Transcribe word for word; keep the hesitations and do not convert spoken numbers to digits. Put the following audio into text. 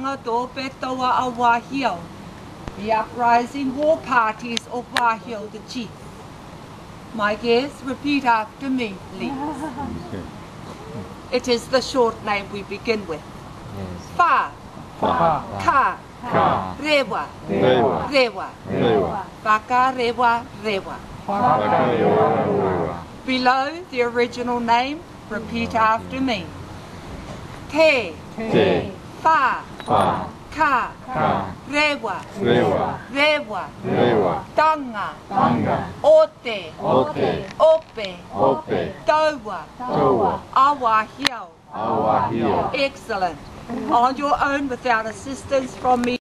Do Betoa a Wahio. The uprising war parties of Wahio, the chief. My guests, repeat after me, please. It is the short name we begin with. Yes. Fa, Fa, Ka, Ka, Rewa, Rewa, Rewa, Rewa, Waka, Rewa, Rewa. Waka, Rewa, Rewa. Below the original name, repeat after me. Te, Te, Fa, Fa, Ka, Ka, Rewa, Rewa, Rewa, Rewa, Tanga, Tanga, Ote, Ote, Ope, Ope, Toa, Toa, Awahio. Awahio. Excellent. On your own without assistance from me.